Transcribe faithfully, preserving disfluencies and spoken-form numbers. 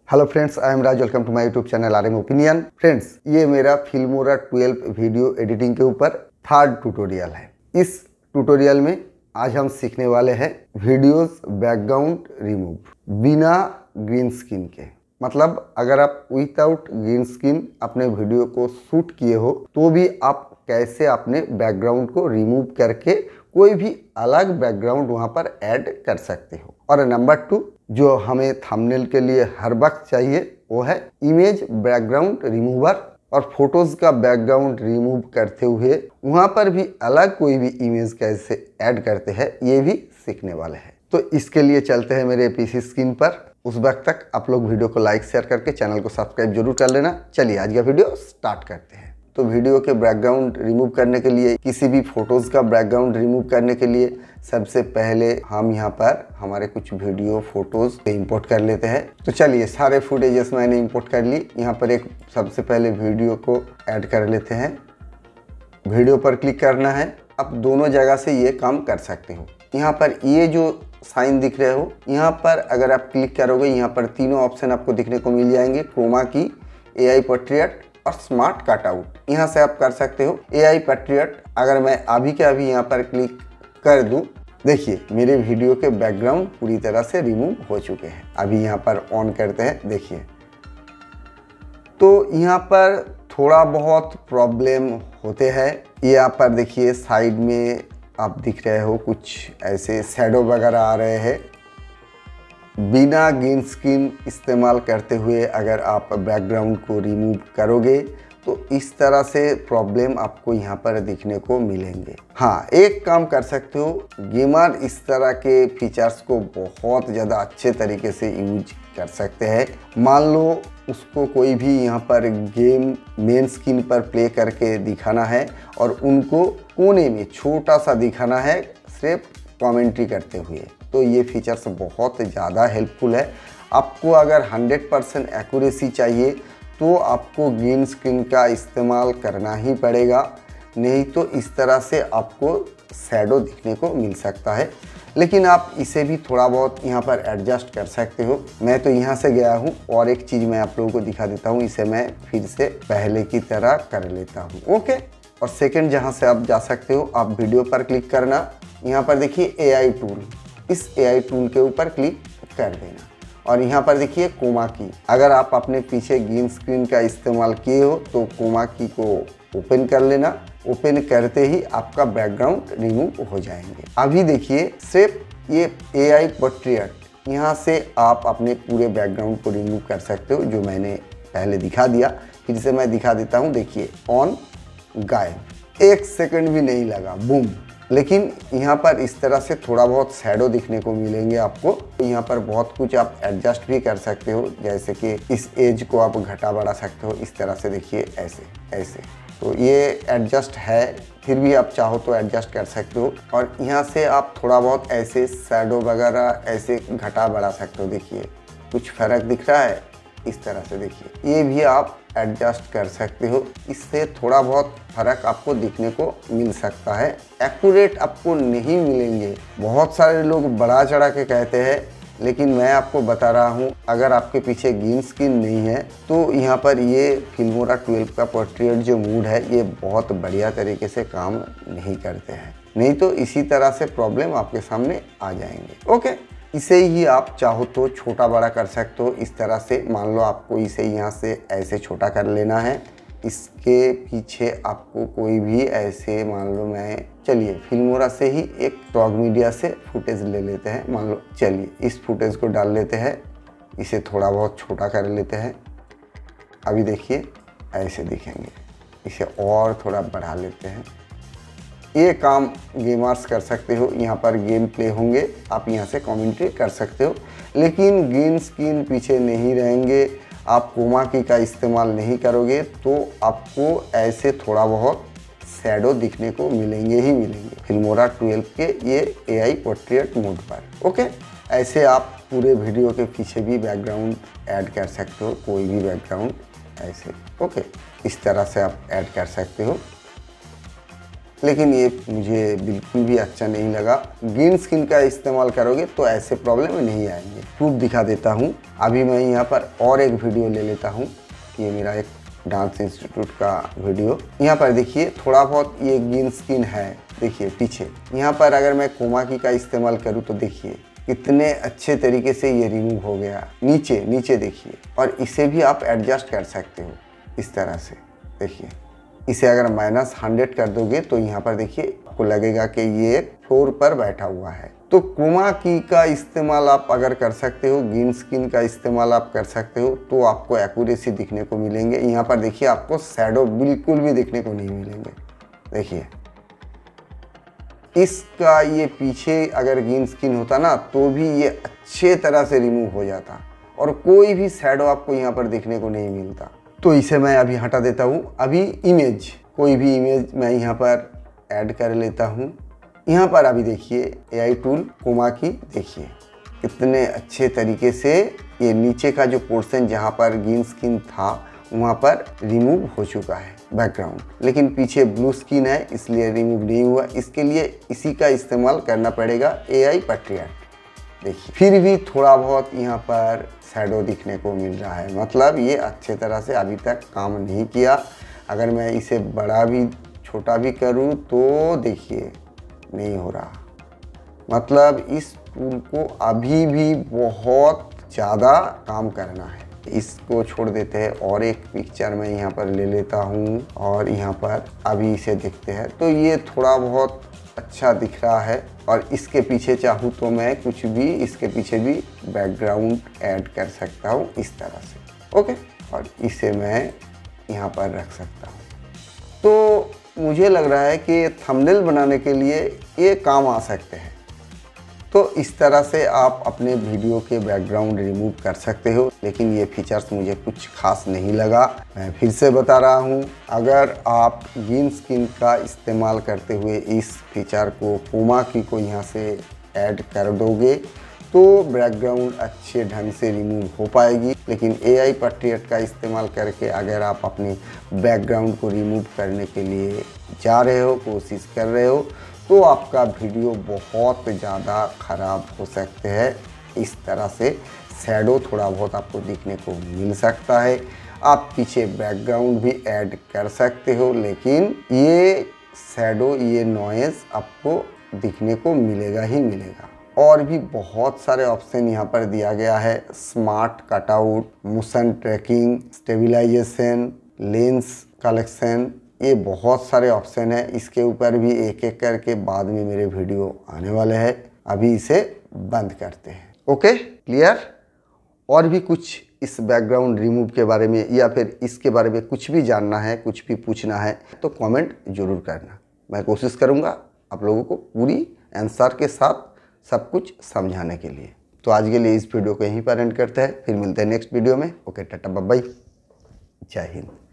Hello friends, I am Raj. Welcome to my YouTube channel R M opinion. Friends, ये मेरा Filmora twelve video editing के ऊपर third tutorial है। इस tutorial में आज हम सीखने वाले हैं वीडियोस बैकग्राउंड रिमूव बिना ग्रीन स्क्रीन के। मतलब अगर आप विदाउट ग्रीन स्क्रीन अपने वीडियो को शूट किए हो तो भी आप कैसे अपने बैकग्राउंड को रिमूव करके कोई भी अलग बैकग्राउंड वहाँ पर ऐड कर सकते हो। और नंबर टू, जो हमें थंबनेल के लिए हर वक्त चाहिए वो है इमेज बैकग्राउंड रिमूवर। और फोटोज का बैकग्राउंड रिमूव करते हुए वहाँ पर भी अलग कोई भी इमेज कैसे ऐड करते हैं ये भी सीखने वाले हैं। तो इसके लिए चलते हैं मेरे पीसी स्क्रीन पर। उस वक्त तक आप लोग वीडियो को लाइक शेयर करके चैनल को सब्सक्राइब जरूर कर लेना। चलिए आज का वीडियो स्टार्ट करते हैं। तो वीडियो के बैकग्राउंड रिमूव करने के लिए, किसी भी फोटोज़ का बैकग्राउंड रिमूव करने के लिए सबसे पहले हम यहाँ पर हमारे कुछ वीडियो फोटोज़ इंपोर्ट कर लेते हैं। तो चलिए सारे फुटेजेस मैंने इंपोर्ट कर ली। यहाँ पर एक सबसे पहले वीडियो को ऐड कर लेते हैं। वीडियो पर क्लिक करना है। आप दोनों जगह से ये काम कर सकते हो। यहाँ पर ये जो साइन दिख रहे हो, यहाँ पर अगर आप क्लिक करोगे यहाँ पर तीनों ऑप्शन आपको दिखने को मिल जाएंगे। क्रोमा की, ए आई पोर्ट्रेट और स्मार्ट कटआउट। यहाँ से आप कर सकते हो ए आई पोर्ट्रेट। अगर मैं अभी के अभी यहाँ पर क्लिक कर दूं, देखिए मेरे वीडियो के बैकग्राउंड पूरी तरह से रिमूव हो चुके हैं। अभी यहाँ पर ऑन करते हैं, देखिए तो यहाँ पर थोड़ा बहुत प्रॉब्लम होते हैं। यहाँ पर देखिए साइड में आप दिख रहे हो कुछ ऐसे शैडो वगैरह आ रहे हैं। बिना ग्रीन स्क्रीन इस्तेमाल करते हुए अगर आप बैकग्राउंड को रिमूव करोगे तो इस तरह से प्रॉब्लम आपको यहाँ पर दिखने को मिलेंगे। हाँ, एक काम कर सकते हो, गेमर इस तरह के फीचर्स को बहुत ज़्यादा अच्छे तरीके से यूज कर सकते हैं। मान लो उसको कोई भी यहाँ पर गेम मेन स्क्रीन पर प्ले करके दिखाना है और उनको कोने में छोटा सा दिखाना है सिर्फ कमेंट्री करते हुए, तो ये फीचर्स बहुत ज़्यादा हेल्पफुल है। आपको अगर हंड्रेड परसेंट एक्यूरेसी चाहिए तो आपको ग्रीन स्क्रीन का इस्तेमाल करना ही पड़ेगा, नहीं तो इस तरह से आपको शैडो दिखने को मिल सकता है। लेकिन आप इसे भी थोड़ा बहुत यहाँ पर एडजस्ट कर सकते हो। मैं तो यहाँ से गया हूँ और एक चीज़ मैं आप लोगों को दिखा देता हूँ। इसे मैं फिर से पहले की तरह कर लेता हूँ। ओके, और सेकेंड जहाँ से आप जा सकते हो, आप वीडियो पर क्लिक करना। यहाँ पर देखिए ए आई टूल, इस ए आई टूल के ऊपर क्लिक कर देना और यहाँ पर देखिए क्रोमा की। अगर आप अपने पीछे ग्रीन स्क्रीन का इस्तेमाल किए हो तो क्रोमा की को ओपन कर लेना। ओपन करते ही आपका बैकग्राउंड रिमूव हो जाएंगे। अभी देखिए सिर्फ ये ए आई पोर्ट्रेट, यहाँ से आप अपने पूरे बैकग्राउंड को रिमूव कर सकते हो, जो मैंने पहले दिखा दिया। फिर से मैं दिखा देता हूँ, देखिए ऑन, गायब, एक सेकंड भी नहीं लगा, बूम। लेकिन यहाँ पर इस तरह से थोड़ा बहुत शैडो दिखने को मिलेंगे आपको। यहाँ पर बहुत कुछ आप एडजस्ट भी कर सकते हो, जैसे कि इस एज को आप घटा बढ़ा सकते हो इस तरह से। देखिए ऐसे ऐसे, तो ये एडजस्ट है, फिर भी आप चाहो तो एडजस्ट कर सकते हो। और यहाँ से आप थोड़ा बहुत ऐसे शैडो वगैरह ऐसे घटा बढ़ा सकते हो। देखिए कुछ फर्क दिख रहा है इस तरह से, देखिए ये भी आप एडजस्ट कर सकते हो। इससे थोड़ा बहुत फर्क आपको दिखने को मिल सकता है। एक्यूरेट आपको नहीं मिलेंगे। बहुत सारे लोग बढ़ा चढ़ा के कहते हैं, लेकिन मैं आपको बता रहा हूँ, अगर आपके पीछे ग्रीन स्क्रीन नहीं है तो यहाँ पर ये फिल्मोरा ट्वेल्व का पोर्ट्रेट जो मूड है ये बहुत बढ़िया तरीके से काम नहीं करते हैं। नहीं तो इसी तरह से प्रॉब्लम आपके सामने आ जाएंगे। ओके, इसे ही आप चाहो तो छोटा बड़ा कर सकते हो इस तरह से। मान लो आपको इसे यहाँ से ऐसे छोटा कर लेना है। इसके पीछे आपको कोई भी ऐसे, मान लो मैं, चलिए फिल्मोरा से ही एक टॉग मीडिया से फुटेज ले लेते हैं। मान लो, चलिए इस फुटेज को डाल लेते हैं, इसे थोड़ा बहुत छोटा कर लेते हैं। अभी देखिए ऐसे दिखेंगे, इसे और थोड़ा बढ़ा लेते हैं। ये काम गेमर्स कर सकते हो। यहाँ पर गेम प्ले होंगे, आप यहाँ से कमेंट्री कर सकते हो, लेकिन ग्रीन स्क्रीन पीछे नहीं रहेंगे। आप क्रोमा की का इस्तेमाल नहीं करोगे तो आपको ऐसे थोड़ा बहुत शैडो दिखने को मिलेंगे ही मिलेंगे फिल्मोरा ट्वेल्व के ये ए आई पोर्ट्रेट मोड पर। ओके, ऐसे आप पूरे वीडियो के पीछे भी बैकग्राउंड ऐड कर सकते हो, कोई भी बैकग्राउंड ऐसे। ओके, इस तरह से आप ऐड कर सकते हो। लेकिन ये मुझे बिल्कुल भी अच्छा नहीं लगा। ग्रीन स्किन का इस्तेमाल करोगे तो ऐसे प्रॉब्लम नहीं आएंगे। प्रूफ दिखा देता हूँ। अभी मैं यहाँ पर और एक वीडियो ले लेता हूँ। ये मेरा एक डांस इंस्टीट्यूट का वीडियो। यहाँ पर देखिए थोड़ा बहुत ये ग्रीन स्किन है, देखिए पीछे। यहाँ पर अगर मैं कोमाकी का इस्तेमाल करूँ तो देखिए कितने अच्छे तरीके से ये रिमूव हो गया। नीचे नीचे देखिए, और इसे भी आप एडजस्ट कर सकते हो इस तरह से। देखिए इसे अगर माइनस हंड्रेड कर दोगे तो यहाँ पर देखिए आपको लगेगा कि ये फ्लोर पर बैठा हुआ है। तो कोमाकी का इस्तेमाल आप अगर कर सकते हो, ग्रीन स्किन का इस्तेमाल आप कर सकते हो, तो आपको एक्यूरेसी दिखने को मिलेंगे। यहाँ पर देखिए आपको शैडो बिल्कुल भी दिखने को नहीं मिलेंगे। देखिए इसका ये पीछे अगर ग्रीन स्किन होता ना तो भी ये अच्छे तरह से रिमूव हो जाता और कोई भी शैडो आपको यहाँ पर देखने को नहीं मिलता। तो इसे मैं अभी हटा देता हूँ। अभी इमेज, कोई भी इमेज मैं यहाँ पर ऐड कर लेता हूँ। यहाँ पर अभी देखिए एआई टूल कोमाकी, देखिए कितने अच्छे तरीके से ये नीचे का जो पोर्शन जहाँ पर ग्रीन स्किन था वहाँ पर रिमूव हो चुका है बैकग्राउंड, लेकिन पीछे ब्लू स्किन है इसलिए रिमूव नहीं हुआ। इसके लिए इसी का इस्तेमाल करना पड़ेगा, एआई पैट्रियट। देखिए फिर भी थोड़ा बहुत यहाँ पर शैडो दिखने को मिल रहा है, मतलब ये अच्छे तरह से अभी तक काम नहीं किया। अगर मैं इसे बड़ा भी छोटा भी करूँ तो देखिए नहीं हो रहा, मतलब इस टूल को अभी भी बहुत ज़्यादा काम करना है। इसको छोड़ देते हैं और एक पिक्चर मैं यहाँ पर ले लेता हूँ और यहाँ पर अभी इसे देखते हैं। तो ये थोड़ा बहुत अच्छा दिख रहा है और इसके पीछे चाहूँ तो मैं कुछ भी इसके पीछे भी बैकग्राउंड ऐड कर सकता हूँ इस तरह से। ओके, और इसे मैं यहाँ पर रख सकता हूँ। तो मुझे लग रहा है कि थंबनेल बनाने के लिए ये काम आ सकते हैं। तो इस तरह से आप अपने वीडियो के बैकग्राउंड रिमूव कर सकते हो, लेकिन ये फीचर्स मुझे कुछ खास नहीं लगा। मैं फिर से बता रहा हूँ, अगर आप ग्रीन स्किन का इस्तेमाल करते हुए इस फीचर को कोमाकी को यहाँ से ऐड कर दोगे तो बैकग्राउंड अच्छे ढंग से रिमूव हो पाएगी। लेकिन एआई पैट्रियट का इस्तेमाल करके अगर आप अपनी बैकग्राउंड को रिमूव करने के लिए जा रहे हो, कोशिश कर रहे हो, तो आपका वीडियो बहुत ज़्यादा ख़राब हो सकते हैं। इस तरह से शैडो थोड़ा बहुत आपको दिखने को मिल सकता है। आप पीछे बैकग्राउंड भी ऐड कर सकते हो, लेकिन ये शैडो, ये नॉइज़ आपको दिखने को मिलेगा ही मिलेगा। और भी बहुत सारे ऑप्शन यहाँ पर दिया गया है, smart cutout, motion tracking, stabilisation, lens collection, ये बहुत सारे ऑप्शन है। इसके ऊपर भी एक एक करके बाद में मेरे वीडियो आने वाले हैं। अभी इसे बंद करते हैं। Okay, clear? और भी कुछ इस बैकग्राउंड रिमूव के बारे में या फिर इसके बारे में कुछ भी जानना है, कुछ भी पूछना है तो कमेंट जरूर करना। मैं कोशिश करूँगा आप लोगों को पूरी आंसर के साथ सब कुछ समझाने के लिए। तो आज के लिए इस वीडियो को यहीं पर एंड करते हैं, फिर मिलते हैं नेक्स्ट वीडियो में। ओके, टाटा बाय बाय, जय हिंद।